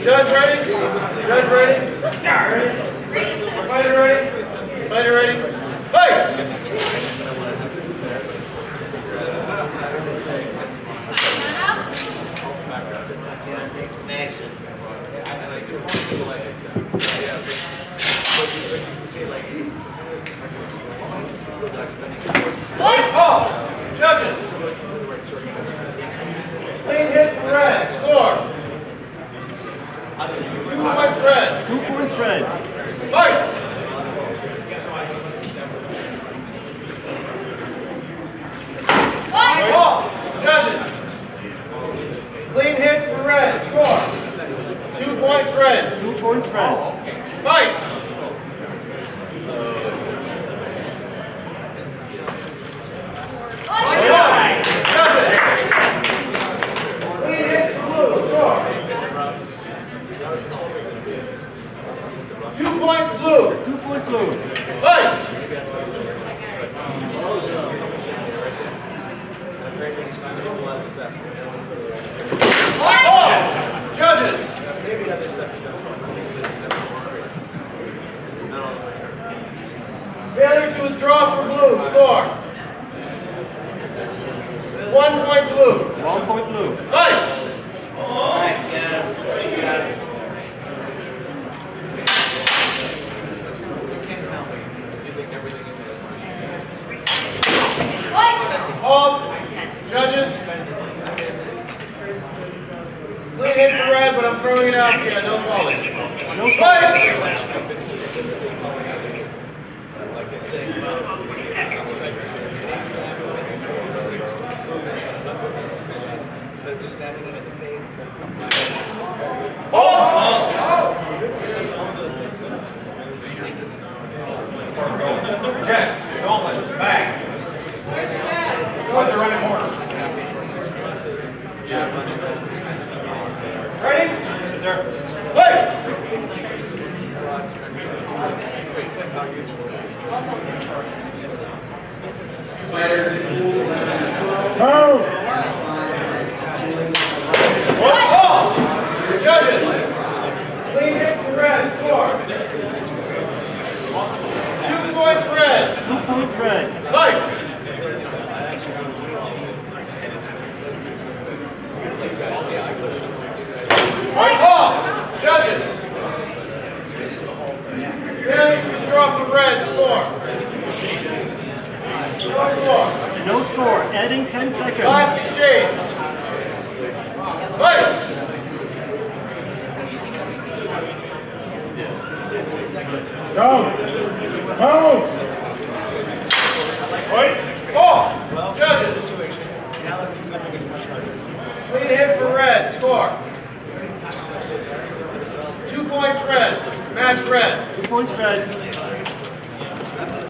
Judge ready? Judge ready? Fighter ready? Fighter ready? Fight! Fight! Ball! Judges! Clean hit for red. Score! 2 points red. 2 points red. Fight! Ball! Judges! Clean hit for red. Score! 2 points red. 2 points red. Fight! Blue. 2 points blue. Fight! Ball! Judges! Failure to withdraw for blue. Score. 1 point blue. 1 point blue. Fight! Hold. Judges. Clean hit for red, but I'm throwing it out here. Don't call it. No fight. Yes, Gomez, back. What's the running corner? Ready? Yes, sir. Fight! Move! Ball! Judges! Clean hit for red. Score. 2 points red. 2 points red. Fight! Ball! Judges! Failure to draw for red. Score. No score. No score. Adding 10 seconds. Last exchange. Fight! Go! Move! Fight! Ball! Judges! Clean hit for red. Score. 2 points red. Match red. 2 points red.